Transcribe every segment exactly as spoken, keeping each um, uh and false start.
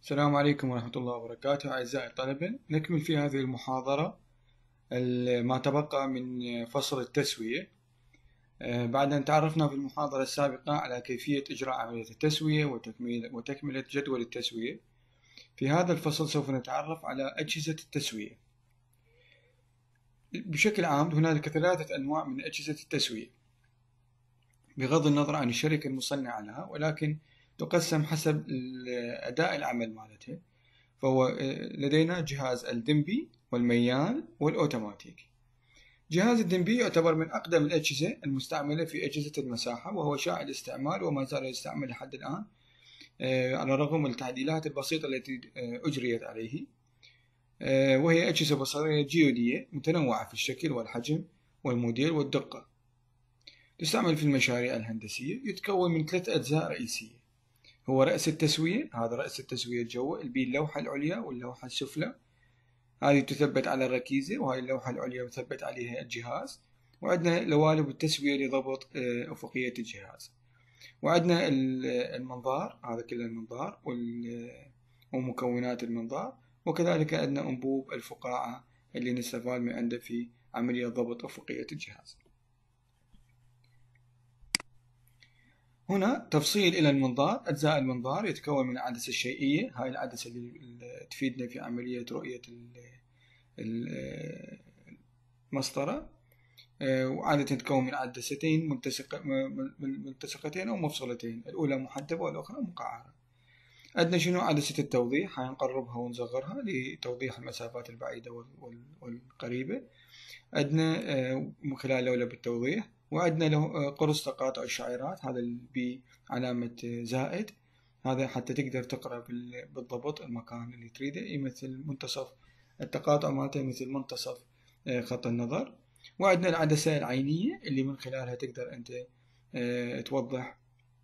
السلام عليكم ورحمة الله وبركاته أعزائي الطلبة. نكمل في هذه المحاضرة ما تبقى من فصل التسوية بعد أن تعرفنا في المحاضرة السابقة على كيفية إجراء عملية التسوية وتكملة جدول التسوية. في هذا الفصل سوف نتعرف على أجهزة التسوية. بشكل عام هنالك ثلاثة أنواع من أجهزة التسوية بغض النظر عن الشركة المصنعة لها، ولكن تقسم حسب أداء العمل مالتها. فهو لدينا جهاز الدنبي والميال والأوتوماتيكي. جهاز الدنبي يعتبر من أقدم الأجهزة المستعملة في أجهزة المساحة، وهو شائع الاستعمال وما زال يستعمل لحد الآن على الرغم من التعديلات البسيطة التي أجريت عليه. وهي أجهزة بصرية جيودية متنوعة في الشكل والحجم والموديل والدقة. تستعمل في المشاريع الهندسية. يتكون من ثلاث أجزاء رئيسية. هو رأس التسوية، هذا رأس التسوية الجوي اللي اللوحة العليا واللوحة السفلى، هذه تثبت على الركيزة، وهي اللوحة العليا مثبت عليها الجهاز. وعندنا لوالب التسوية لضبط أفقية الجهاز. وعندنا المنظار، هذا كله المنظار ومكونات المنظار. وكذلك عندنا أنبوب الفقاعة اللي نستفاد من عنده في عملية ضبط أفقية الجهاز. هنا تفصيل إلى المنظار. أجزاء المنظار يتكون من العدسة الشيئية، هاي العدسة اللي تفيدنا في عملية رؤية المسطرة، وعادة تتكون من عدستين ملتصقة ملتصقتين أو مفصلتين، الأولى محدبة والأخرى مقعرة. عندنا شنو عدسة التوضيح، هاي نقربها ونصغرها لتوضيح المسافات البعيدة والقريبة. عندنا من خلال لولب التوضيح. وعندنا له قرص تقاطع الشعيرات، هذا بعلامة زائد، هذا حتى تقدر تقرأ بالضبط المكان اللي تريده، يمثل منتصف التقاطع مالته، يمثل منتصف خط النظر. وعندنا العدسة العينية اللي من خلالها تقدر أنت توضح،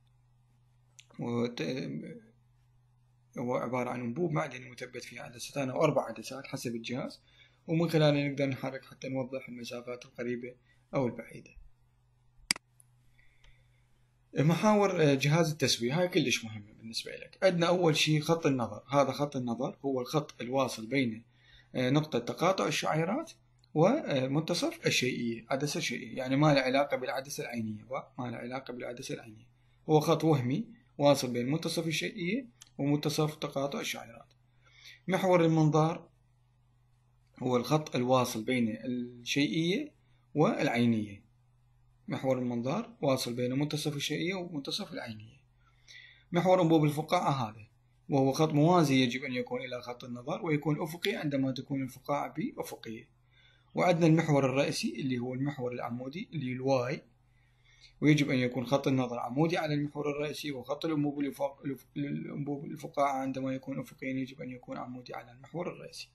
هو عبارة عن أنبوب معدني مثبت فيه عدستان أو أربع عدسات حسب الجهاز، ومن خلالها نقدر نحرك حتى نوضح المسافات القريبة أو البعيدة. محاور جهاز التسوية هاي كلش مهمة بالنسبة لك. عندنا أول شيء خط النظر. هذا خط النظر هو الخط الواصل بين نقطة تقاطع الشعيرات ومنتصف الشيئية، عدسة الشيئية، يعني ما له علاقة بالعدسة العينية، ما له علاقة بالعدسة العينية. هو خط وهمي واصل بين منتصف الشيئية ومنتصف تقاطع الشعيرات. محور المنظار هو الخط الواصل بين الشيئية والعينية. محور المنظار واصل بين منتصف الشيئية ومنتصف العينية. محور أنبوب الفقاعة هذا، وهو خط موازي يجب أن يكون إلى خط النظر، ويكون أفقي عندما تكون الفقاعة بأفقية. وعندنا المحور الرئيسي اللي هو المحور العمودي اللي الواي، ويجب أن يكون خط النظر عمودي على المحور الرئيسي، وخط الأنبوب الفقاعة عندما يكون أفقيا يجب أن يكون عمودي على المحور الرئيسي.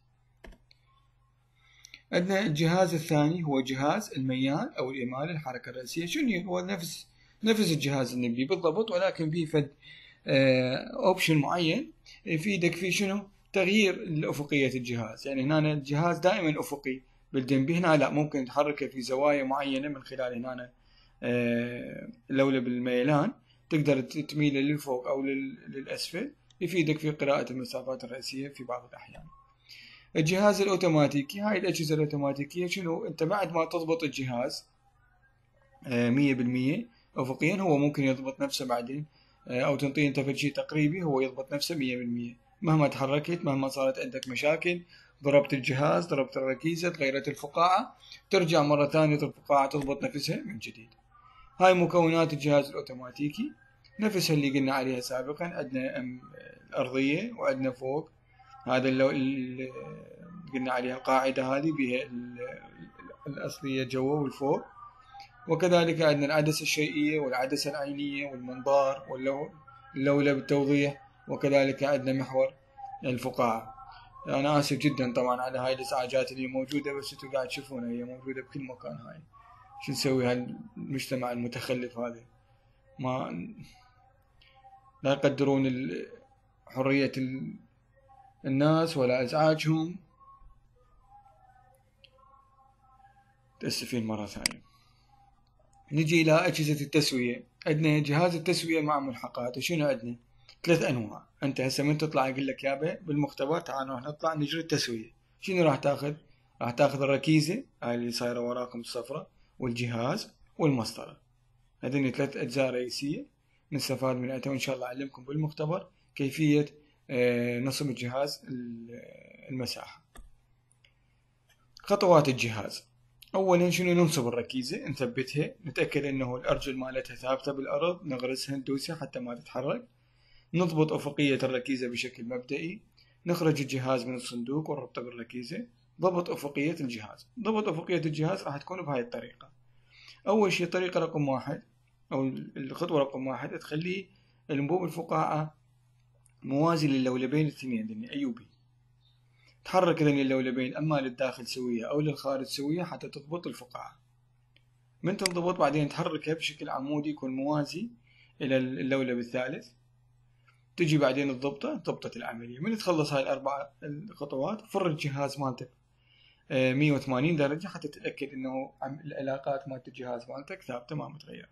عندنا الجهاز الثاني هو جهاز الميال أو الإمالة الحركة الرئيسية. شنو هو؟ نفس نفس الجهاز النبلي بالضبط، ولكن به فد اوبشن معين يفيدك في شنو؟ تغيير أفقية الجهاز. يعني هنا الجهاز دائما أفقي بالدنبي، هنا لا، ممكن تحركه في زوايا معينة من خلال هنا لولب الميلان تقدر تميله للفوق أو للأسفل، يفيدك في قراءة المسافات الرئيسية في بعض الأحيان. الجهاز الأوتوماتيكي، هاي الأجهزة الأوتوماتيكية شنو؟ أنت بعد ما تضبط الجهاز مية بالمية أفقيا، هو ممكن يضبط نفسه بعدين، أو تنطيه أنت في شيء تقريبي هو يضبط نفسه مية بالمية. مهما تحركت، مهما صارت عندك مشاكل، ضربت الجهاز، ضربت الركيزة، تغيرت الفقاعة، ترجع مرة ثانية الفقاعة تضبط نفسها من جديد. هاي مكونات الجهاز الأوتوماتيكي نفسها اللي قلنا عليها سابقا. عندنا الأرضية وعندنا فوق، هذا اللي قلنا عليها القاعدة هذه بها الأصلية جوا والفوق. وكذلك عندنا العدسة الشيئية والعدسة العينية والمنظار واللولب بالتوضيح، وكذلك عندنا محور الفقاعة. أنا آسف جدا طبعا على هاي الإزعاجات اللي موجودة، بس انتوا قاعد تشوفونها هي موجودة بكل مكان. هاي شو نسوي هالمجتمع المتخلف هذا؟ ما لا يقدرون حرية الناس ولا إزعاجهم. تأسفين مرة ثانية. نجي إلى أجهزة التسوية. عندنا جهاز التسوية مع ملحقاته. شنو عندنا؟ ثلاث انواع. انت هسه من تطلع يقول لك يابا بالمختبر تعال نروح نطلع نجري التسويه، شنو راح تاخذ؟ راح تاخذ الركيزه هاي اللي صايره وراكم الصفرة، والجهاز، والمسطره. هذين ثلاث اجزاء رئيسيه نستفاد منها، وان شاء الله اعلمكم بالمختبر كيفيه نصب الجهاز المساحه. خطوات الجهاز: اولا شنو؟ ننصب الركيزه، نثبتها، نتاكد انه الارجل مالتها ثابته بالارض، نغرسها ندوسها حتى ما تتحرك. نضبط افقيه الركيزه بشكل مبدئي. نخرج الجهاز من الصندوق ونربطه بالركيزه. ضبط افقيه الجهاز. ضبط افقيه الجهاز راح تكون بهاي الطريقه. اول شيء طريقه رقم واحد او الخطوه رقم واحد، تخلي الانبوب الفقاعه موازي للولبين الاثنين ذني اي وبي. تحرك ذني اللولبين اما للداخل سويه او للخارج سويه حتى تضبط الفقاعه. من تنضبط بعدين تحركها بشكل عمودي يكون موازي الى اللولب الثالث. تجي بعدين تضبطه ضبطة العملية. من تخلص هاي الأربع الخطوات فر الجهاز مالتك مية وثمانين درجة حتى تتأكد إنه العلاقات مالت الجهاز مالتك ثابتة ما متغيرة.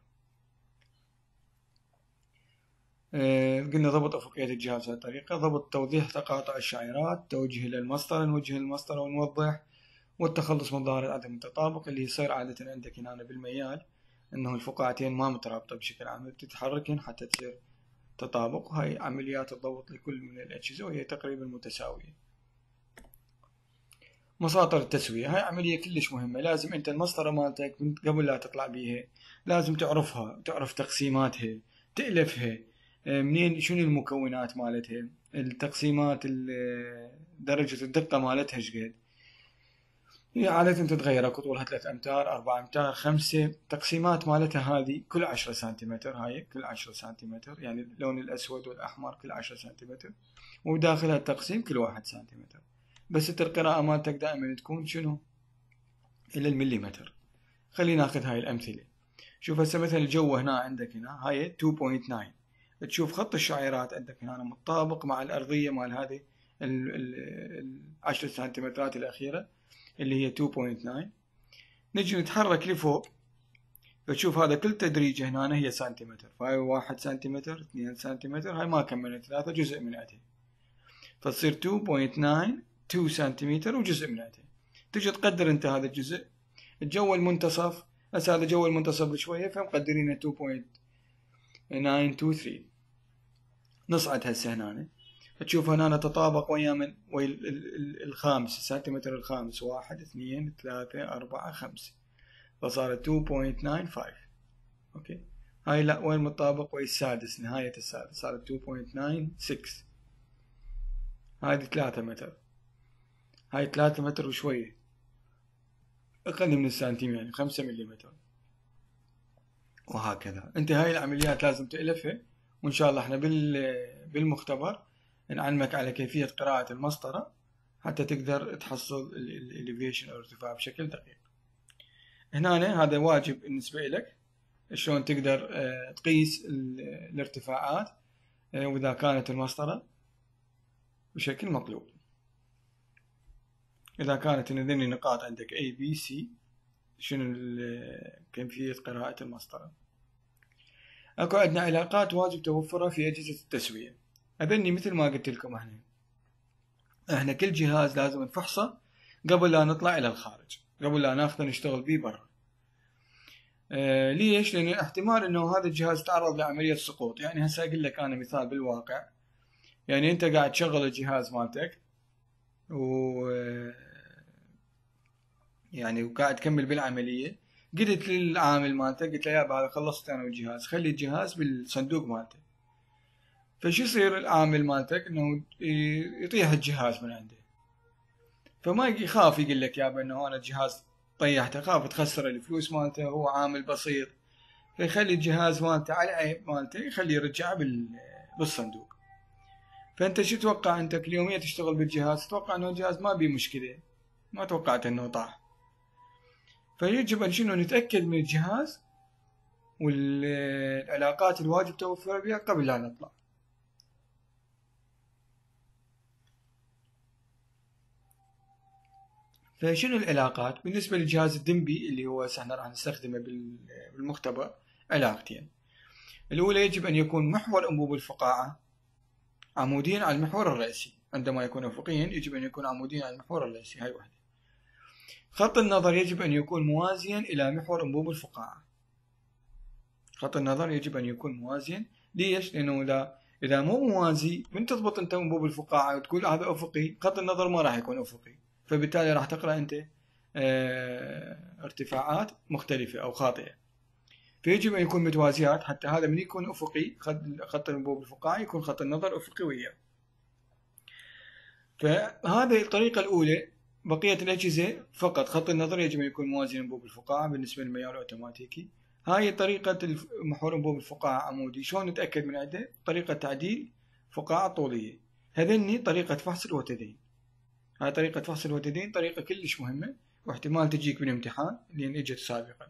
قلنا ضبط أفقية الجهاز بهذه الطريقة. ضبط توضيح تقاطع الشعيرات، توجه إلى المسطرة، نوجه المسطرة ونوضح، والتخلص من ظاهرة عدم التطابق اللي يصير عادة عندك هنا بالميال، إنه الفقاعتين ما مترابطة بشكل عام، تتحركن حتى تصير تطابق. هاي عمليات الضبط لكل من الأجهزة وهي تقريبا متساوية. مساطر التسوية هاي عملية كلش مهمة. لازم انت المسطرة مالتك قبل لا تطلع بيها لازم تعرفها، تعرف تقسيماتها، تألفها منين، شنو المكونات مالتها، التقسيمات، درجة الدقة مالتها شقد. هي عادة تتغير، اكو طولها ثلاثة امتار، أربعة امتار، خمسة. تقسيمات مالتها هذه كل عشرة سنتيمتر، هاي كل عشرة سنتيمتر، يعني اللون الأسود والأحمر كل عشرة سنتيمتر، وداخلها التقسيم كل واحد سنتيمتر. بس انت القراءة مالتك دائما تكون شنو؟ إلى المليمتر. خلينا ناخذ هاي الأمثلة. شوف هسه مثلا الجو هنا عندك هنا هاي اثنين فاصلة تسعة، تشوف خط الشعيرات عندك هنا متطابق مع الأرضية مال هذه العشر سنتيمترات الأخيرة اللي هي اثنين فاصلة تسعة. نجي نتحرك لفوق فتشوف هذا كل تدريجة هنا هي سنتيمتر، فهاي واحد سنتيمتر، اثنين سنتيمتر، هاي ما كملت ثلاثة، جزء من عدها، فتصير اثنين فاصلة تسعة اثنين سنتيمتر وجزء من عدها. تجي تقدر انت هذا الجزء. الجو المنتصف هسه هذا جو المنتصف بشوية فمقدرينه اثنين فاصلة تسعة اثنين ثلاثة. نصعد هسه هنا تشوف هنا تطابق ويا من ويا الخامس السنتيمتر الخامس، واحد اثنين ثلاثة أربعة خمسة، فصارت اثنين فاصلة خمسة. اوكي هاي لا وين متطابق ويا السادس، نهاية السادس صارت اثنين فاصلة ستة. هذه ثلاثة متر، هاي ثلاثة متر وشوية، أقل من السنتيم يعني خمسة مليمتر، وهكذا. انت هاي العمليات لازم تألفها، وإن شاء الله احنا بالمختبر نعلمك على كيفية قراءة المسطرة حتى تقدر تحصل الإليفيشن أو الارتفاع بشكل دقيق. هنا هذا واجب بالنسبة لك شلون تقدر تقيس الارتفاعات وإذا كانت المسطرة بشكل مطلوب. إذا كانت هذين النقاط عندك A B C شنو كيفية قراءة المسطرة. اكو عندنا علاقات واجب توفرها في أجهزة التسوية. هذني مثل ما قلت لكم احنا احنا كل جهاز لازم نفحصه قبل لا نطلع إلى الخارج، قبل لا ناخذه نشتغل بيه برا. آه ليش؟ لأن احتمال إنه هذا الجهاز تعرض لعملية سقوط. يعني هسه أقول لك أنا مثال بالواقع، يعني أنت قاعد تشغل الجهاز مالتك و يعني وقاعد تكمل بالعملية، قلت للعامل مالتك قلت له يابا هذا خلصت أنا الجهاز، خلي الجهاز بالصندوق مالته. فشو يصير العامل مالتك إنه يطيح الجهاز من عنده، فما يخاف يقول لك يابا إنه أنا الجهاز طيحته، خاف تخسر الفلوس مالته، هو عامل بسيط، فيخلي الجهاز مالته على العيب مالته يخليه يرجعه بالصندوق. فأنت شو تتوقع أنت كل يومية تشتغل بالجهاز؟ تتوقع إنه الجهاز ما بيه مشكلة، ما توقعت إنه طاح. فيجب أن شنو نتأكد من الجهاز والعلاقات الواجب توفرها بها قبل لا نطلع. فشنو العلاقات؟ بالنسبة للجهاز الدمبي اللي هو احنا راح نستخدمه بالمختبر علاقتين. الأولى يجب أن يكون محور أنبوب الفقاعة عموديا على المحور الرئيسي. عندما يكون أفقيا يجب أن يكون عموديا على المحور الرئيسي. هاي واحدة. خط النظر يجب أن يكون موازيا إلى محور أنبوب الفقاعة. خط النظر يجب أن يكون موازيا. ليش؟ لأنه إذا إذا مو موازي من تضبط أنت أنبوب الفقاعة وتقول هذا أفقي، خط النظر ما راح يكون أفقي، فبالتالي راح تقرأ أنت اه ارتفاعات مختلفة أو خاطئة. فيجب أن يكون متوازيات، حتى هذا من يكون أفقي خط خط الأنبوب الفقاعي يكون خط النظر أفقي وياه. فهذه الطريقة الأولى. بقية الأجهزة فقط خط النظر يجب أن يكون موازي لأنبوب الفقاعة بالنسبة للميار الأوتوماتيكي. هاي طريقة محور أنبوب الفقاعة عمودي. شلون نتأكد من عده؟ طريقة تعديل فقاعة طولية. هذني طريقة فحص الوتدين. هاي طريقة فحص الوتدين طريقة كلش مهمة، واحتمال تجيك بالامتحان لأن اجت سابقا.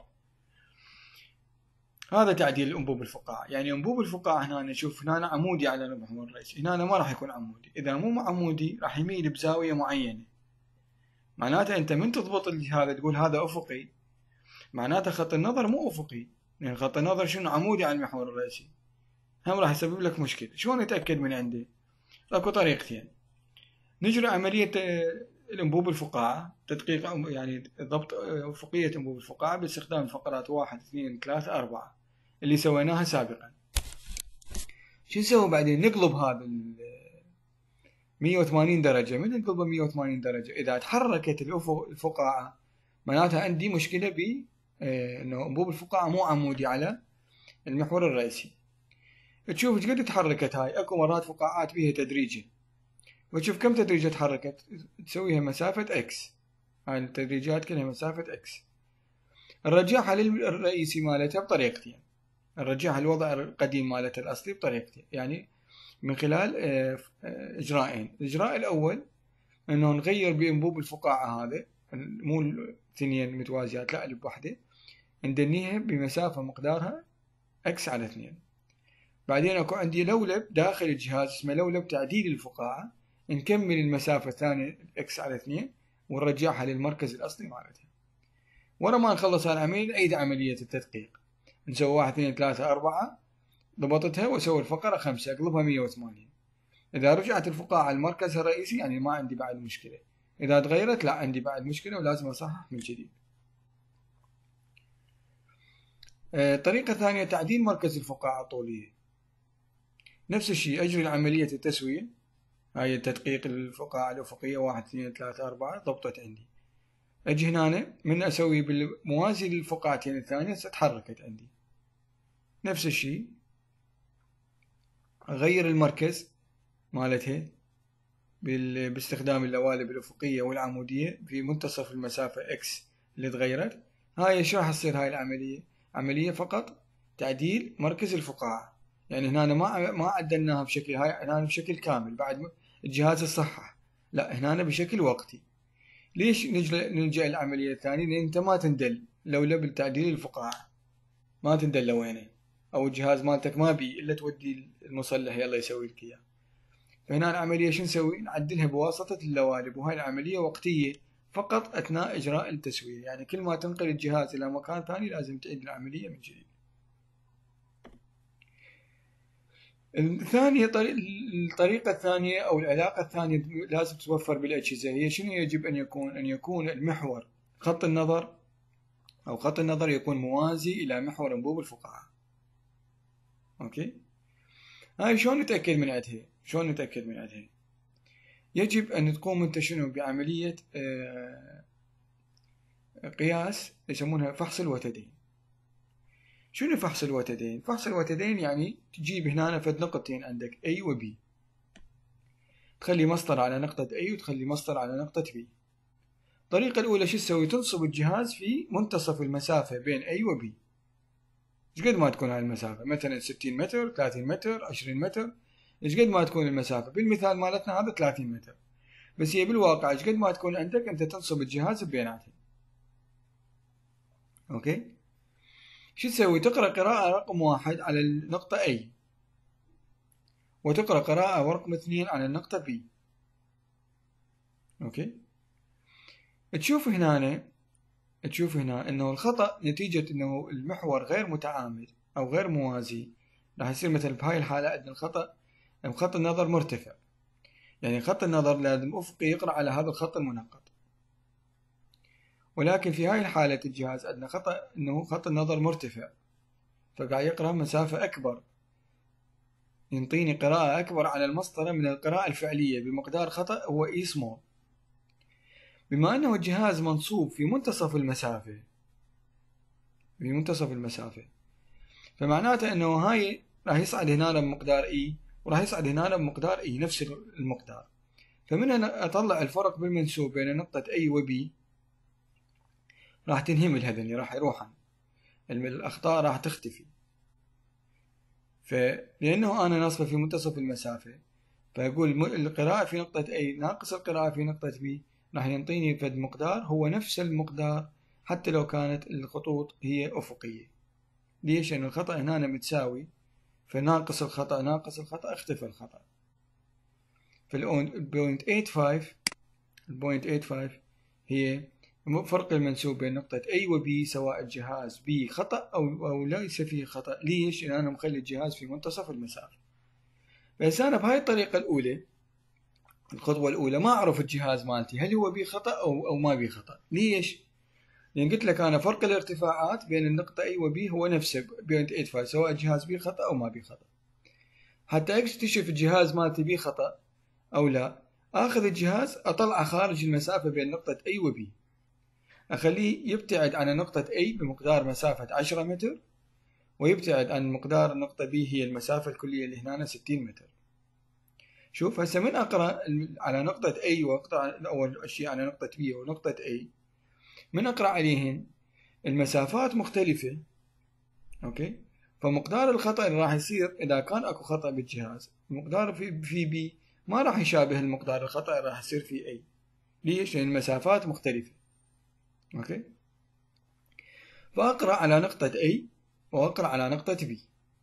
هذا تعديل الأنبوب الفقاعة. يعني أنبوب الفقاعة هنا نشوف هنا عمودي على المحور الرئيسي، هنا ما راح يكون عمودي. إذا مو عمودي راح يميل بزاوية معينة. معناته أنت من تضبط هذا تقول هذا أفقي، معناته خط النظر مو أفقي، يعني خط النظر شنو عمودي على المحور الرئيسي، هم راح يسبب لك مشكلة. شلون نتأكد من عنده؟ اكو طريقتين. نجري عملية الأنبوب الفقاعة، تدقيق يعني ضبط أفقية أنبوب الفقاعة باستخدام فقرات واحد اثنين ثلاثة أربعة اللي سويناها سابقا. شو نسوي بعدين؟ نقلب هذا مية وثمانين درجة. من نقلبه مية وثمانين درجة؟ إذا تحركت الفقاعة معناتها عندي مشكلة ب إنه أنبوب الفقاعة مو عمودي على المحور الرئيسي. تشوف ايش قد تحركت هاي. اكو مرات فقاعات بيها تدريجي، وتشوف كم تدريجة تحركت، تسويها مسافة اكس. هاي التدريجات كلها مسافة اكس. نرجعها للرئيسي مالتها بطريقتين. نرجعها الوضع القديم مالتها الأصلي بطريقتين، يعني من خلال إجراءين. الإجراء الأول إنه نغير بأنبوب الفقاعة هذا، مو اثنين متوازيات، لا ألف وحدة، ندنيها بمسافة مقدارها اكس على اثنين. بعدين اكو عندي لولب داخل الجهاز اسمه لولب تعديل الفقاعة، نكمل المسافة الثانية اكس على اثنين ونرجعها للمركز الأصلي مالتها. ورا ما نخلص هالعملية نعيد عملية التدقيق. نسوي واحد اثنين ثلاثة أربعة، ضبطتها وأسوي الفقرة خمسة، أقلبها مية وثمانين. إذا رجعت الفقاعة لمركزها الرئيسي يعني ما عندي بعد مشكلة. إذا تغيرت لا عندي بعد مشكلة ولازم أصحح من جديد. طريقة ثانية تعديل مركز الفقاعة الطولية. نفس الشيء أجري عملية التسوية. هاي التدقيق الفقاعة الأفقية واحد اثنين ثلاثة أربعة ضبطت عندي. أجي هنا من أسوي بالموازي للفقاعتين الثانية ستحركت عندي. نفس الشيء أغير المركز مالتها باستخدام اللوالب الأفقية والعمودية في منتصف المسافة إكس اللي تغيرت. هاي شو راح تصير هاي العملية؟ عملية فقط تعديل مركز الفقاعة. يعني هنا ما ما عدلناها بشكل هاي هنا بشكل كامل بعد الجهاز الصحح، لا هنا بشكل وقتي. ليش نلجأ العملية الثانية؟ لأن أنت ما تندل لولب التعديل الفقاعة، ما تندل لوينه، أو الجهاز مالتك ما بي إلا تودي المصلح يلا يسوي لك إياه. فهنا العملية شو نسوي؟ نعدلها بواسطة اللوالب، وهاي العملية وقتية فقط أثناء إجراء التسوية. يعني كل ما تنقل الجهاز إلى مكان ثاني لازم تعيد العملية من جديد. الثانية الطريقة الثانية أو العلاقة الثانية لازم تتوفر بالأجهزة هي شنو؟ يجب أن يكون أن يكون المحور خط النظر أو خط النظر يكون موازي إلى محور أنبوب الفقاعة. أوكي؟ هاي شلون نتأكد من عدها؟ شلون نتأكد من عدها؟ يجب أن تقوم أنت شنو بعملية قياس يسمونها فحص الوتدين. شنو فحص الوتدين؟ فحص الوتدين يعني تجيب هنا فد نقطتين عندك A و B، تخلي مسطرة على نقطة A وتخلي مسطرة على نقطة B. الطريقة الأولى شو تسوي؟ تنصب الجهاز في منتصف المسافة بين A و B. ايش قد ما تكون هاي المسافة؟ مثلا ستين متر، ثلاثين متر، عشرين متر، ايش قد ما تكون المسافة. بالمثال مالتنا هذا ثلاثين متر، بس هي بالواقع ايش قد ما تكون عندك انت تنصب الجهاز بيناتهم. اوكي؟ شو تسوي؟ تقرأ قراءة رقم واحد على النقطة A، وتقرأ قراءة رقم اثنين على النقطة B. اوكي؟ تشوف هنا تشوف هنا انه الخطأ نتيجة انه المحور غير متعامد او غير موازي. راح يصير مثلا بهاي الحالة عندنا الخطأ خط النظر مرتفع، يعني خط النظر لازم أفقي يقرأ على هذا الخط المنقط. ولكن في هاي الحالة الجهاز عندنا خطأ إنه خط النظر مرتفع، فقاعد يقرأ مسافة أكبر، ينطيني قراءة أكبر على المسطرة من القراءة الفعلية بمقدار خطأ هو إي سمول. بما أنه الجهاز منصوب في منتصف المسافة في منتصف المسافة فمعناته أنه هاي راح يصعد هنا بمقدار إي وراح يصعد هنا بمقدار إي نفس المقدار. فمن هنا أطلع الفرق بالمنسوب بين نقطة A و B راح تنهمل هذني، راح يروحن الأخطاء راح تختفي. فلأنه أنا نصبه في منتصف المسافة فأقول القراءة في نقطة A ناقص القراءة في نقطة B راح ينطيني فد مقدار هو نفس المقدار حتى لو كانت الخطوط هي أفقية. ليش؟ لأن الخطأ هنا متساوي، فناقص الخطأ ناقص الخطأ اختفى الخطأ. فالبوينت ثمانية وثمانين البوينت ثمانية وثمانين هي فرق المنسوب بين نقطة A و B سواء الجهاز B خطأ أو, أو ليس فيه خطأ. ليش؟ لأن أنا مخلي الجهاز في منتصف المسافة. بس أنا بهاي الطريقة الأولى الخطوة الأولى ما أعرف الجهاز مالتي هل هو بيه خطأ أو, أو ما بيه خطأ. ليش؟ لأن قلت لك أنا فرق الارتفاعات بين النقطة A و B هو نفسه بوينت ثمانية وثمانين سواء الجهاز بيه خطأ أو ما بيه خطأ. حتى أكتشف الجهاز مالتي بيه خطأ أو لا أخذ الجهاز أطلع خارج المسافة بين نقطة A و B، أخليه يبتعد عن نقطة A بمقدار مسافة عشرة متر ويبتعد عن مقدار النقطة B هي المسافة الكلية اللي هنا ستين متر. شوف هسه من أقرأ على نقطة A وأقرأ أول شيء على نقطة B ونقطة A، من أقرأ عليهن المسافات مختلفة، أوكي، فمقدار الخطأ اللي راح يصير إذا كان أكو خطأ بالجهاز المقدار في في B ما راح يشابه المقدار الخطأ اللي راح يصير في A. ليش؟ لأن المسافات مختلفة. أوكي، فأقرأ على نقطة A وأقرأ على نقطة B،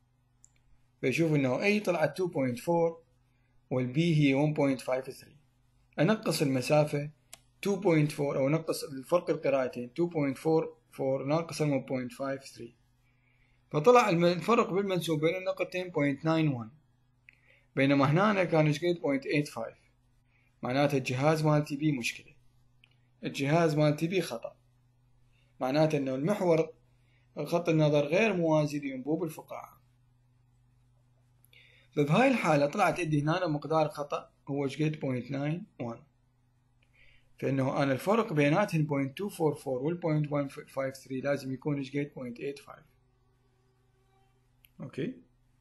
بشوف إنه A طلعت اثنين فاصلة أربعة والبي هي واحد فاصلة خمسة ثلاثة. أنقص المسافة اثنين فاصلة أربعة أو نقص الفرق القراءتين اثنين فاصلة أربعة أربعة ناقص واحد فاصلة خمسة ثلاثة، فطلع الفرق بالمنسوب بين النقطتين صفر فاصلة تسعة واحد، بينما هنا كان ايش قد صفر فاصلة ثمانية وثمانين. معناته الجهاز مالتي بيه مشكلة، الجهاز مالتي بيه خطأ، معناته إنه المحور خط النظر غير موازي لأنبوب الفقاعة. فبهاي الحالة طلعت عندي هنا مقدار خطأ هو ايش قد صفر فاصلة تسعة واحد، فإنه أنا الفرق بيناتهم صفر فاصلة مئتين وأربعة وأربعين وال صفر فاصلة مئتين وخمسة وخمسين لازم يكون ايش قد صفر فاصلة ثمانية وثمانين. أوكي،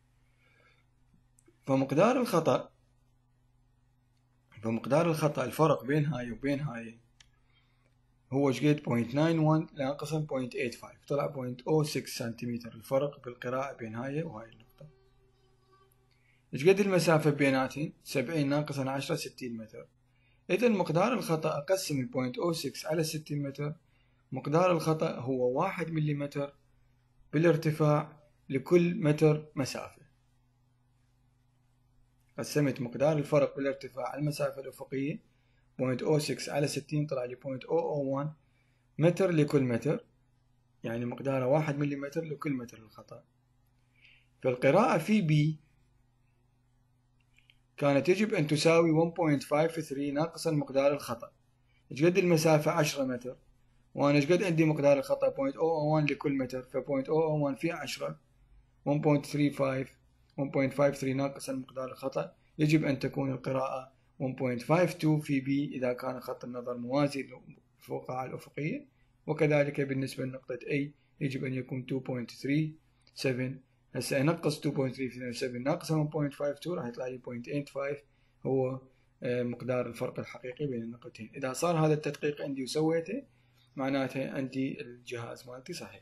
فمقدار الخطأ فمقدار الخطأ الفرق بين هاي وبين هاي هو ايش قد صفر فاصلة تسعة واحد ناقص صفر فاصلة ثمانية وثمانين، طلع صفر فاصلة صفر ستة سنتيمتر الفرق بالقراءة بين هاي وهاي النقطة. ايش قد المسافة بيناتهم؟ سبعين ناقص عشرة ستين متر. إذا مقدار الخطأ أقسم ال صفر فاصلة صفر ستة على ستين متر، مقدار الخطأ هو واحد مليمتر بالارتفاع لكل متر مسافة. قسمت مقدار الفرق بالارتفاع على المسافة الأفقية صفر فاصلة صفر ستة على ستين طلع لي صفر فاصلة صفر صفر واحد متر لكل متر، يعني مقداره واحد مليمتر لكل متر الخطأ. فالقراءة في B كانت يجب أن تساوي واحد فاصلة خمسة ثلاثة ناقص المقدار الخطأ. ايش قد المسافة؟ عشرة متر، وأنا ايش قد عندي مقدار الخطأ؟ صفر فاصلة صفر صفر واحد لكل متر، ف صفر فاصلة صفر صفر واحد في عشرة واحد فاصلة ثلاثة خمسة واحد فاصلة خمسة ثلاثة ناقص المقدار الخطأ، يجب أن تكون القراءة واحد فاصلة خمسة اثنين في B إذا كان خط النظر موازي للفقاعة الأفقية، وكذلك بالنسبة لنقطة A يجب أن يكون اثنين فاصلة ثلاثة سبعة. هسه أنقص اثنين فاصلة ثلاثة سبعة ناقص واحد فاصلة خمسة اثنين راح يطلع لي صفر فاصلة ثمانية وثمانين هو مقدار الفرق الحقيقي بين النقطتين. إذا صار هذا التدقيق عندي وسويته معناته عندي الجهاز مالتي صحيح.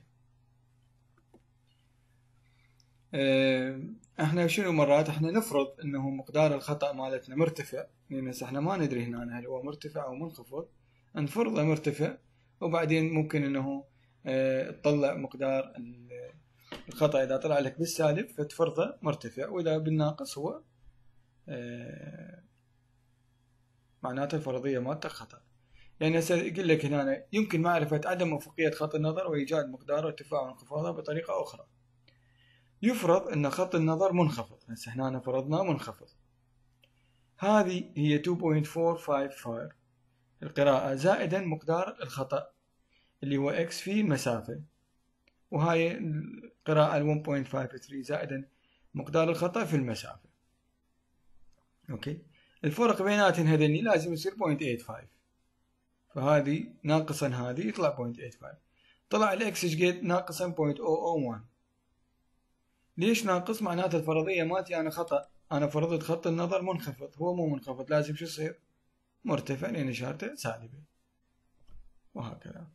احنا شنو مرات احنا نفرض انه مقدار الخطأ مالتنا مرتفع، لان هسه احنا ما ندري هنا هل هو مرتفع او منخفض، نفرضه مرتفع وبعدين ممكن انه اه تطلع مقدار الخطأ اذا طلع لك بالسالب فتفرضه مرتفع، واذا بالناقص هو اه معناته الفرضية مالتك خطأ. يعني هسه يقول لك هنا يمكن معرفة عدم افقية خط النظر وايجاد مقدار ارتفاع وانخفاضه بطريقة اخرى. يفرض ان خط النظر منخفض، هسه هنا فرضنا منخفض، هذه هي اثنين فاصلة أربعة خمسة القراءة زائدا مقدار الخطأ اللي هو x في المسافة، وهاي القراءة ال واحد فاصلة خمسة ثلاثة زائدا مقدار الخطأ في المسافة. اوكي، الفرق بيناتهم هذني لازم يصير صفر فاصلة ثمانية وثمانين، فهذه ناقصا هذه يطلع صفر فاصلة ثمانية وثمانين. طلع الاكس ايش قد؟ ناقصا صفر فاصلة صفر صفر واحد. ليش ناقص؟ معناته الفرضية مالتي انا خطأ، انا فرضت خط النظر منخفض، هو مو منخفض، لازم شو يصير؟ مرتفع لان اشارته سالبة، وهكذا.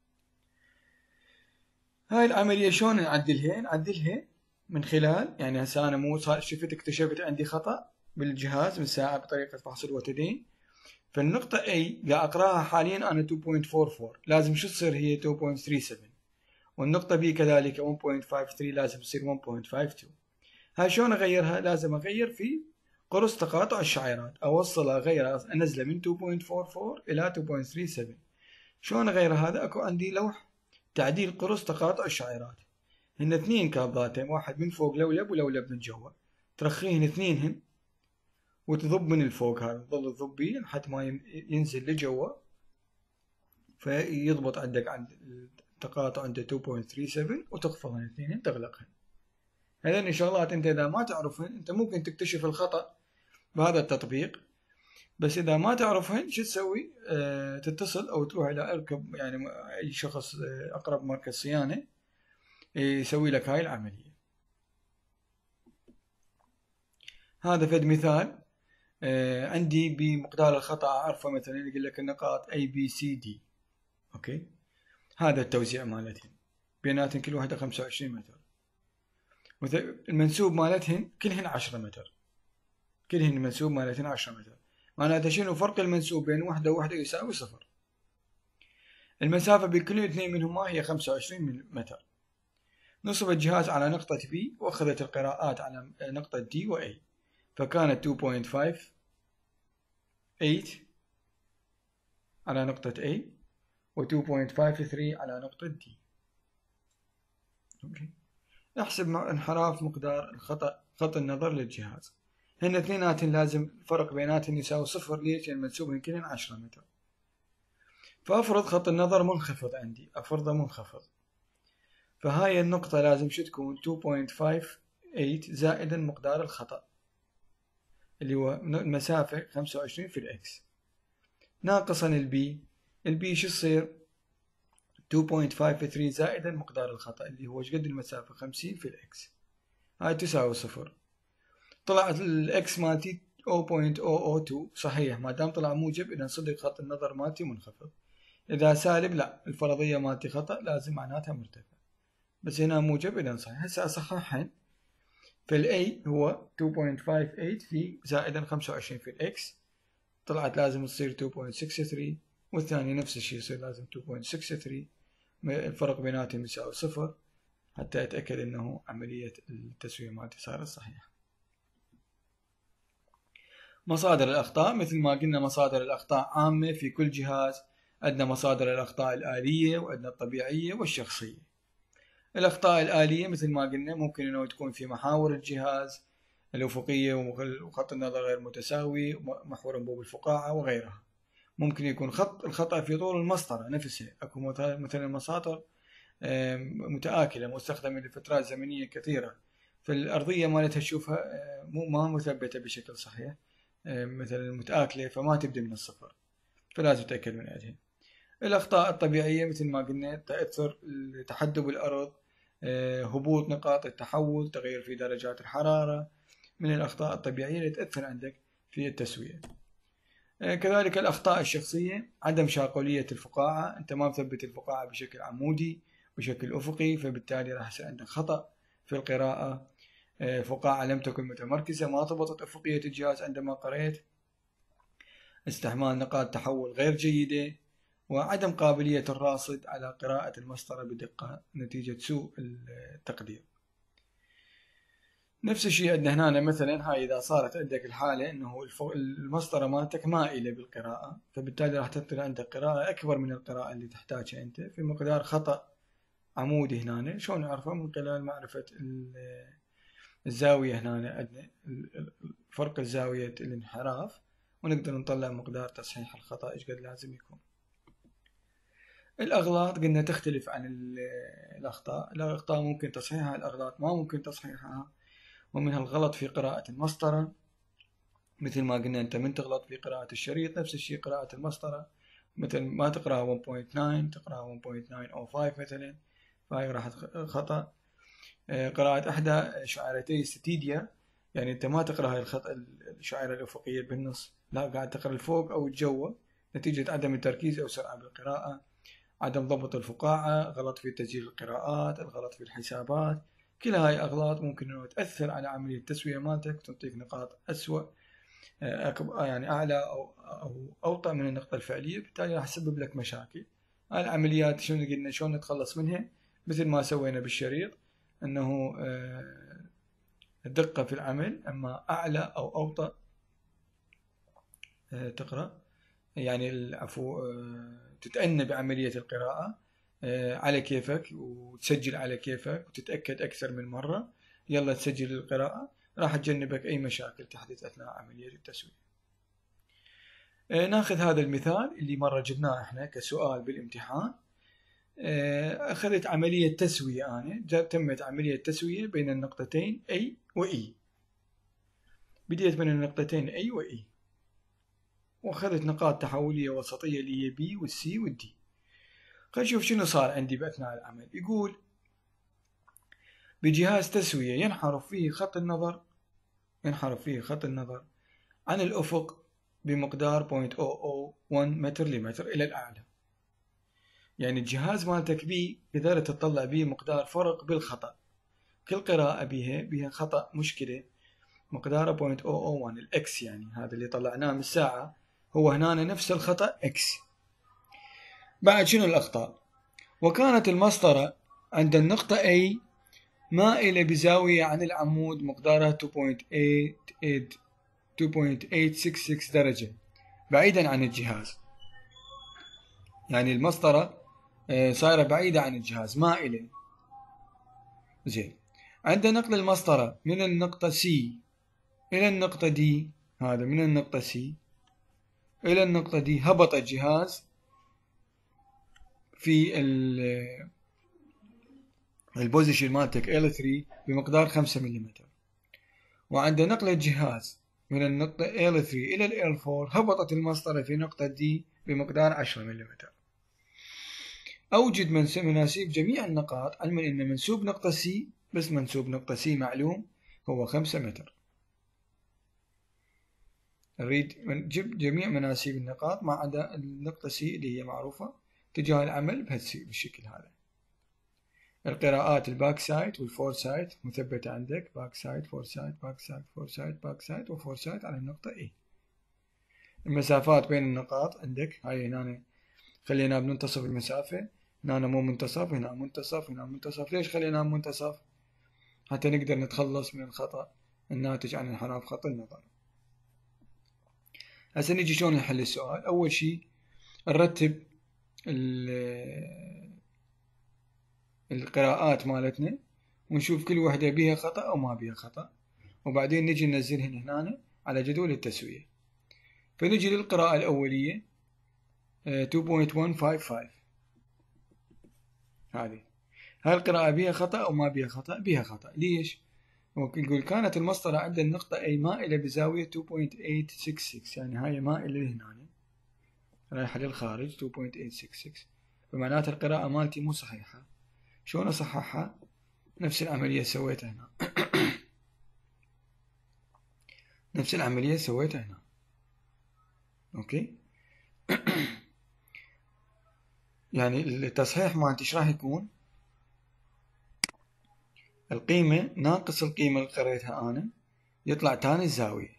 هاي العملية شلون نعدلها؟ نعدلها من خلال، يعني هسه انا مو شفت اكتشفت عندي خطأ بالجهاز بالساعة بطريقة فحص الوتدين، فالنقطة A قاعد اقراها حاليا انا اثنين فاصلة أربعة أربعة، لازم شو تصير؟ هي اثنين فاصلة ثلاثة سبعة، والنقطة B كذلك واحد فاصلة خمسة ثلاثة لازم تصير واحد فاصلة خمسة اثنين. هاي شلون اغيرها؟ لازم اغير في قرص تقاطع الشعيرات، اوصلها اغيرها انزله من اثنين فاصلة أربعة أربعة الى اثنين فاصلة ثلاثة سبعة. شلون اغير هذا؟ اكو عندي لوح تعديل قرص تقاطع الشعيرات، هن اثنين كابلاتين، واحد من فوق لولب ولولب من جوا، ترخيهن اثنينهن وتضب من الفوق، هذا تظل تضبيه لحد ما ينزل لجوا، فيضبط عندك عند التقاطع عند اثنين فاصلة ثلاثة سبعة، وتخفضهن اثنينهن تغلقهن. هذين شغلات انت اذا ما تعرفهن انت ممكن تكتشف الخطأ بهذا التطبيق، بس اذا ما تعرفهن شو تسوي؟ اه تتصل او تروح الى اركب يعني اي شخص اه اقرب مركز صيانة يسوي لك هاي العملية. هذا فد مثال اه عندي بمقدار الخطأ اعرفه، مثلا يقول لك النقاط A B C D. اوكي، هذا التوزيع مالتهن بيناتهن كل واحدة خمسة وعشرين متر، المنسوب مالتهن كلهن عشرة متر، كلهن المنسوب مالتهن عشرة متر، معناته شنو فرق المنسوب بين وحدة ووحدة؟ يساوي صفر. المسافة بين كل اثنين منهما هي خمسة وعشرين متر. نصب الجهاز على نقطة B وأخذت القراءات على نقطة D و A، فكانت اثنين فاصلة خمسة ثمانية على نقطة A و اثنين فاصلة خمسة ثلاثة على نقطة D. أوكي. احسب انحراف مقدار الخطأ خط النظر للجهاز، هن اثنيناتهن لازم الفرق بيناتهن يساوي صفر. ليش؟ لأن المنسوبهن كلهن عشرة متر. فأفرض خط النظر منخفض عندي، أفرضه منخفض، فهاي النقطة لازم شو تكون؟ اثنين فاصلة خمسة ثمانية زائدا مقدار الخطأ اللي هو المسافة خمسة وعشرين في الإكس، ناقصا البي. البي شو تصير؟ اثنين فاصلة خمسة ثلاثة زائدا مقدار الخطأ اللي هو ايش قد المسافة؟ خمسين في الإكس، هاي تساوي صفر. طلعت الإكس مالتي صفر فاصلة صفر صفر اثنين، صحيح، ما دام طلع موجب إذا صدق خط النظر مالتي منخفض. إذا سالب لا، الفرضية مالتي خطأ، لازم معناتها مرتفع، بس هنا موجب إذا صحيح. هسه أصححهن، فالA هو اثنين فاصلة خمسة ثمانية في زائدا خمسة وعشرين في الإكس، طلعت لازم تصير اثنين فاصلة ستة ثلاثة، والثاني نفس الشيء يصير لازم اثنين فاصلة ستة ثلاثة، الفرق بيناتهم يساوي صفر، حتى أتأكد أنه عملية التسوية مالتي صارت صحيحة. مصادر الأخطاء، مثل ما قلنا مصادر الأخطاء عامة في كل جهاز، عندنا مصادر الأخطاء الآلية وعندنا الطبيعية والشخصية. الأخطاء الآلية مثل ما قلنا ممكن أنه تكون في محاور الجهاز الأفقية وخط النظر غير متساوي، محور أنبوب الفقاعة وغيرها. ممكن يكون خط الخطأ في طول المسطرة نفسها، أكو مثلا مساطر متآكلة مستخدمة لفترات زمنية كثيرة، فالأرضية مالتها تشوفها مو ما مثبتة بشكل صحيح، مثلا متآكلة فما تبدأ من الصفر، فلازم تتأكد من عندها. الأخطاء الطبيعية مثل ما قلنا تأثر تحدب الأرض، هبوط نقاط التحول، تغير في درجات الحرارة، من الأخطاء الطبيعية اللي تأثر عندك في التسوية. كذلك الأخطاء الشخصية، عدم شاقولية الفقاعة، أنت ما مثبت الفقاعة بشكل عمودي بشكل أفقي، فبالتالي راح يصير عندك خطأ في القراءة. فقاعة لم تكن متمركزة، ما ضبطت أفقية الجهاز عندما قرأت، استعمال نقاط تحول غير جيدة، وعدم قابلية الراصد على قراءة المسطرة بدقة نتيجة سوء التقدير. نفس الشيء عندنا هنا، مثلا هاي إذا صارت عندك الحالة إنه المسطرة مالتك مائلة بالقراءة، فبالتالي راح تطلع عندك قراءة أكبر من القراءة اللي تحتاجها أنت، في مقدار خطأ عمودي هنا. شلون نعرفه؟ من خلال معرفة الزاوية هنا عندنا فرق الزاوية الانحراف، ونقدر نطلع مقدار تصحيح الخطأ ايش قد لازم يكون. الأغلاط قلنا تختلف عن الأخطاء، الأخطاء ممكن تصحيحها، الأغلاط ما ممكن تصحيحها، ومنها الغلط في قراءة المسطرة، مثل ما قلنا أنت من تغلط في قراءة الشريط، نفس الشيء قراءة المسطرة، مثل ما تقرأ واحد فاصلة تسعة تقرأ واحد فاصلة تسعة صفر خمسة مثلا، فهي راح خطأ. قراءة إحدى شعيرتي ستيديا، يعني أنت ما تقرأ هاي الخطأ الشعيرة الأفقية بالنص، لا قاعد تقرأ الفوق أو الجوة، نتيجة عدم التركيز أو سرعة بالقراءة، عدم ضبط الفقاعة، غلط في تسجيل القراءات، الغلط في الحسابات، كل هاي أغلاط ممكن أنه تأثر على عملية التسوية مالتك وتعطيك نقاط أسوأ يعني أعلى أو أو أوطى من النقطة الفعلية، بالتالي راح تسبب لك مشاكل. هاي العمليات شلون قلنا شلون نتخلص منها؟ مثل ما سوينا بالشريط، أنه الدقة في العمل، أما أعلى أو أوطى تقرأ، يعني العفو تتأنى بعملية القراءة على كيفك، وتسجل على كيفك، وتتأكد أكثر من مرة، يلا تسجل القراءة، راح تجنبك أي مشاكل تحدث أثناء عملية التسوية. ناخذ هذا المثال اللي مرة جبناه احنا كسؤال بالامتحان. أخذت عملية تسوية، أنا تمت عملية تسوية بين النقطتين A و E، بديت من النقطتين A و E، وأخذت نقاط تحولية وسطية اللي هي B والسي والدي. خلينا نشوف شنو صار عندي بأثناء العمل. يقول بجهاز تسوية ينحرف فيه خط النظر ينحرف فيه خط النظر عن الأفق بمقدار صفر فاصلة صفر صفر واحد متر لمتر إلى الأعلى. يعني الجهاز مالتك بيه قدرت تطلع بيه مقدار فرق بالخطأ، كل قراءة بيها بيها خطأ مشكلة مقداره صفر فاصلة صفر صفر واحد، الإكس يعني هذا اللي طلعناه من الساعة هو هنا نفس الخطأ إكس. بعد شنو الأخطاء؟ وكانت المسطرة عند النقطة A مائلة بزاوية عن العمود مقدارها اثنين فاصلة ثمانية ستة ستة درجة بعيدا عن الجهاز، يعني المسطرة صايرة بعيدة عن الجهاز، مائلة. زين، عند نقل المسطرة من النقطة C إلى النقطة D، هذا من النقطة C إلى النقطة D، هبط الجهاز في البوزيشن مالتك إل ثلاثة بمقدار خمسة ملم، وعند نقل الجهاز من النقطة إل ثلاثة إلى إل أربعة هبطت المسطرة في نقطة D بمقدار عشرة ملم. أوجد مناسيب جميع النقاط، علما أن منسوب نقطة C، بس منسوب نقطة C معلوم هو خمسة متر. نريد نجيب جميع مناسيب النقاط ما عدا النقطة C اللي هي معروفة. اتجاه العمل بالشكل هذا. القراءات الباك سايت والفور سايت مثبتة عندك، باك سايت فور سايت باك سايت فور سايت باك سايت وفور سايت على النقطة A. المسافات بين النقاط عندك هاي هنا خلينا بمنتصف المسافة، هنا مو منتصف، هنا منتصف، هنا منتصف. ليش خلينا منتصف؟ حتى نقدر نتخلص من الخطأ الناتج عن انحراف خط النظر. هسه نجي شلون نحل السؤال. أول شيء نرتب القراءات مالتنا ونشوف كل وحدة بيها خطأ أو ما بيها خطأ، وبعدين نجي ننزلهن هنا على جدول التسوية. فنجي للقراءة الأولية اثنين فاصلة واحد خمسة خمسة، هذه هاي القراءة بيها خطأ أو ما بيها خطأ؟ بيها خطأ. ليش؟ نقول كانت المسطرة عند النقطة A مائلة بزاوية اثنين فاصلة ثمانية ستة ستة، يعني هاي مائلة هنا رايحة للخارج اثنين فاصلة ثمانية ستة ستة، فمعناتها القراءة مالتي مو صحيحة. شلون أصححها؟ نفس العملية سويتها هنا نفس العملية سويتها هنا. أوكي. يعني التصحيح مالتي ايش راح يكون؟ القيمة ناقص القيمة اللي قريتها أنا يطلع تاني الزاوية.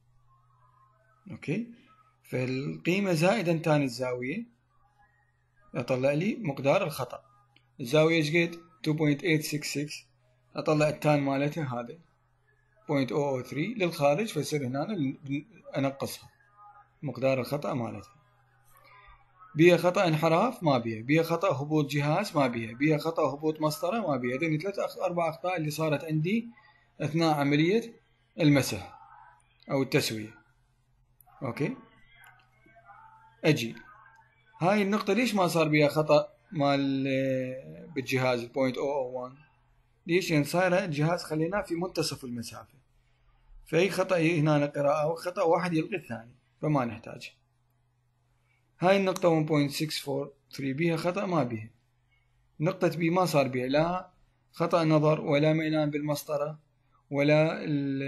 أوكي. فالقيمة زائدا تاني الزاوية يطلع لي مقدار الخطأ. الزاوية ايش قد؟ اثنين فاصلة ثمانية ستة ستة، أطلع التان مالتها هذا صفر فاصلة صفر صفر ثلاثة للخارج، فيصير هنا أنقصها مقدار الخطأ مالتها. بيها خطأ انحراف ما بيها، بيها خطأ هبوط جهاز ما بيها، بيها خطأ هبوط مسطرة ما بيها. هذين ثلاث أربع أخطاء اللي صارت عندي اثناء عملية المسح او التسوية. اوكي، اجي هاي النقطة ليش ما صار بها خطأ مال بالجهاز بوينت أو أو واحد؟ ليش؟ يعني صايرة الجهاز خليناه في منتصف المسافة، فأي خطأ هنا قراءة وخطأ واحد يلغي الثاني، فما نحتاج. هاي النقطة واحد نقطة ستة أربعة ثلاثة بيها خطأ ما بيها. نقطة بي ما صار بيها لا خطأ نظر ولا ميلان بالمسطرة ولا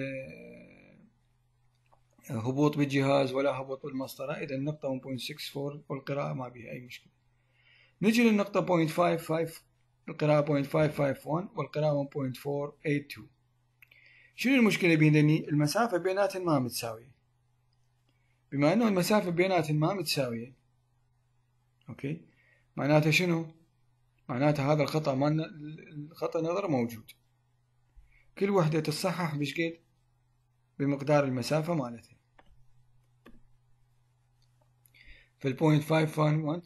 هبوط بالجهاز ولا هبوط بالمسطرة، إذا النقطة واحد نقطة ستة أربعة والقراءة ما بيها أي مشكلة. نجي للنقطة صفر فاصلة خمسة خمسة، القراءة صفر فاصلة خمسة خمسة واحد والقراءة واحد فاصلة أربعة ثمانية اثنين. شنو المشكلة بينني؟ المسافة بيناتهم ما متساوية. بما أنه المسافة بيناتهم ما متساوية، أوكي، معناتها شنو؟ معناتها هذا الخطأ ما الخطأ نظر موجود. كل وحدة تصحح بشقد؟ بمقدار المسافة مالتها. في البوينت خمسة واحد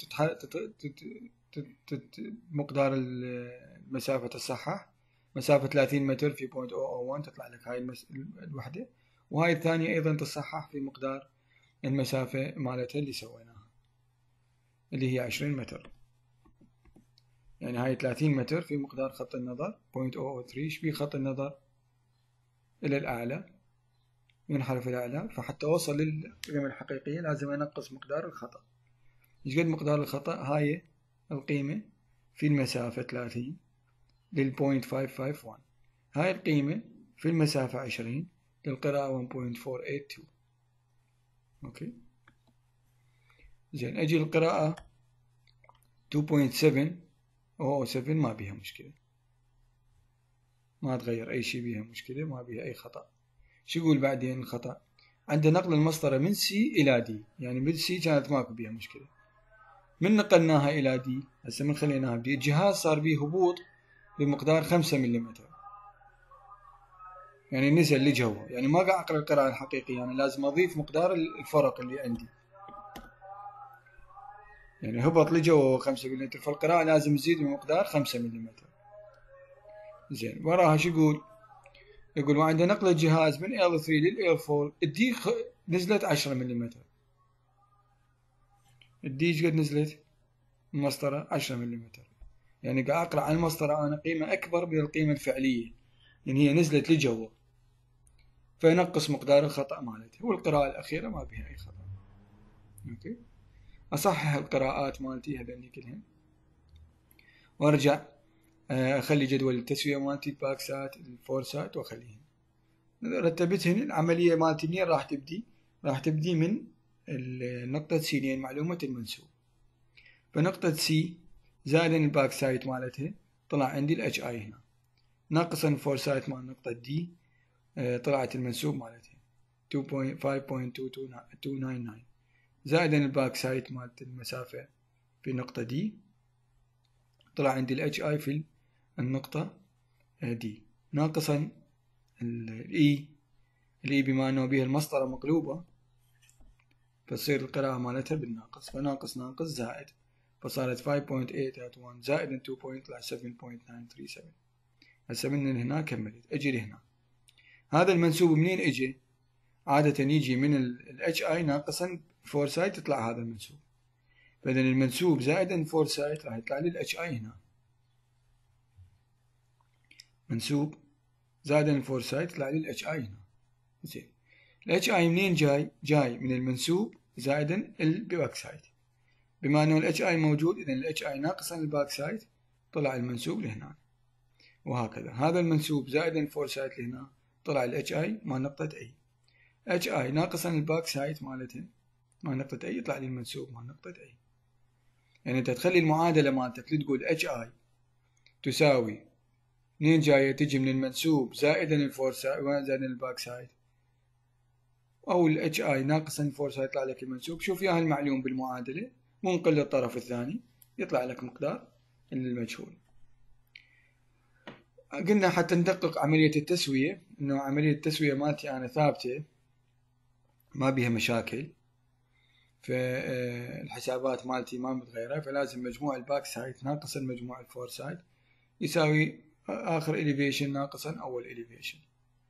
مقدار المسافة تصحح، مسافة ثلاثين متر في بوينت صفر صفر واحد تطلع لك هاي المس... الوحدة، وهاي الثانية أيضا تصحح في مقدار المسافة مالتها اللي سويناها اللي هي عشرين متر. يعني هاي ثلاثين متر في مقدار خط النظر بوينت صفر صفر ثلاثة. شبيه خط النظر إلى الأعلى، ينحرف إلى الأعلى، فحتى أوصل للقيمة الحقيقية لازم أنقص مقدار الخطأ. إيش قد مقدار الخطأ؟ هاي القيمة في المسافة ثلاثين للبوينت خمسة خمسة واحد، هاي القيمة في المسافة عشرين للقراءة واحد نقطة أربعة ثمانية اثنين. أوكي، زين أجي القراءة اثنين نقطة سبعة أو سبعة ما بيها مشكلة، ما تغير أي شيء بيها مشكلة، ما بيها أي خطأ. شو يقول بعدين الخطأ؟ عند نقل المسطرة من سي إلى دي، يعني من سي كانت ماكو بيها مشكلة، من نقلناها إلى دي، هسه من خليناها بدي، الجهاز صار بيه هبوط بمقدار خمسة ملم، يعني نزل لجوا، يعني ما قاعد أقرأ القراءة الحقيقية، يعني لازم أضيف مقدار الفرق اللي عندي، يعني هبط لجوا خمسة ملم، فالقراءة لازم تزيد بمقدار خمسة ملم. زين وراها شو يقول؟ يقول وعند نقل الجهاز من إل ثلاثة لل إل أربعة الدي نزلت عشرة ملم. الدي ايش قد نزلت؟ المسطرة عشرة ملم، يعني قاعد أقرأ على المسطرة أنا قيمة أكبر من القيمة الفعلية، يعني هي نزلت لجوا، فينقص مقدار الخطأ مالتها، والقراءة الأخيرة ما بها أي خطأ. أوكي، أصحح القراءات مالتي هذني كلهن، وأرجع أخلي جدول التسوية مالتي الباك سات الفور سات وأخليهن. رتبتهن العملية مالتي منين راح تبدي؟ راح تبدي من النقطة سي لين معلومة المنسوب، فنقطة سي زائدا الباك سايت مالتها طلع عندي الاتش اي هنا، ناقصا الفور سايت مال نقطة دي طلعت المنسوب مالتها خمسة فاصلة اثنين اثنين تسعة، زائدا الباك سايت مالت المسافة في النقطة دي طلع عندي الاتش اي في النقطة دي، ناقصا الاي، الاي بما انه بها المسطرة مقلوبة فتصير القراءة مالتها بالناقص، فناقص ناقص زائد، فصارت خمسة فاصلة ثمانية ثلاثة واحد زائد اثنين طلع سبعة فاصلة اثنين ثلاثة سبعة. هسه من هنا كملت اجي لهنا، هذا المنسوب منين اجي؟ عادة يجي من ال H I ناقصا فور سايت يطلع هذا المنسوب، فإذا المنسوب زائدا فور سايت راح يطلع لي ال H I هنا، منسوب زائدا فور سايت يطلع لي ال H I هنا. زين ال H I منين جاي؟ جاي من المنسوب زائدا الباك سايت، بما انه ال H I موجود اذا ال H I ناقصا الباك سايت طلع المنسوب لهنا، وهكذا هذا المنسوب زائدا فور سايت لهنا طلع ال H I مال نقطة A، H I ناقصا الباك سايت مالتها مال نقطة A يطلع لي المنسوب مال نقطة A. يعني انت تخلي المعادلة مالتك تقول H I تساوي منين جاية؟ تجي من المنسوب زائدا الفور سايت زائدا الباك سايت، او ال H I ناقصا الفور سايت يطلع لك المنسوب. شوف يا المعلوم بالمعادلة منقل للطرف الثاني يطلع لك مقدار المجهول. قلنا حتى ندقق عملية التسوية، انه عملية التسوية مالتي انا ثابتة ما بيها مشاكل، فالحسابات مالتي ما متغيرة، فلازم مجموع الباك سايت ناقصا مجموع الفور سايت يساوي آخر إليفيشن ناقصا أول إليفيشن.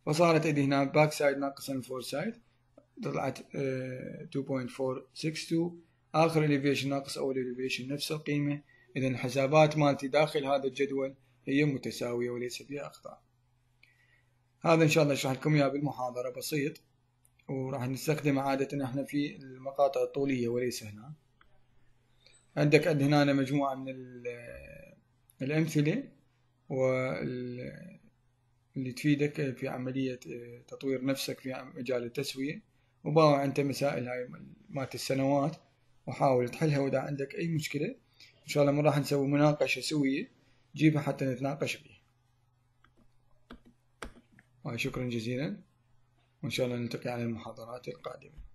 فصارت عندي هنا باك سايد ناقصا الفور سايد، طلعت اثنين فاصلة أربعة ستة اثنين. آخر elevation ناقص أول elevation نفس القيمة. إذا الحسابات مالتي داخل هذا الجدول هي متساوية وليس فيها أخطاء. هذا إن شاء الله أشرح لكم إياه بالمحاضرة بسيط، وراح نستخدمه عادة احنا في المقاطع الطولية وليس هنا. عندك عند هنا مجموعة من الأمثلة واللي تفيدك في عملية تطوير نفسك في مجال التسوية، وباوع أنت مسائل هاي مالت السنوات وحاول تحلها، وإذا عندك أي مشكلة إن شاء الله راح نسوي مناقشة سوية جيبها حتى نتناقش بها. وشكرا جزيلا، وإن شاء الله نلتقي على المحاضرات القادمة.